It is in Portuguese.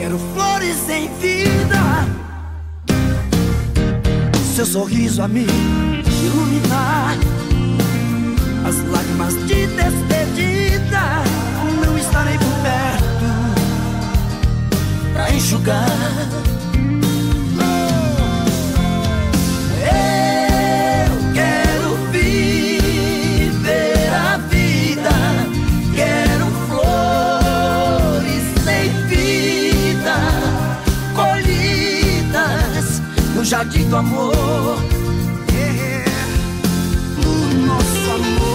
Quero flores em vida, seu sorriso a me iluminar. As lágrimas de despedida não estarei por perto pra enxugar. Eu quero viver a vida, quero flores sem vida, colhidas no jardim do amor. O nosso amor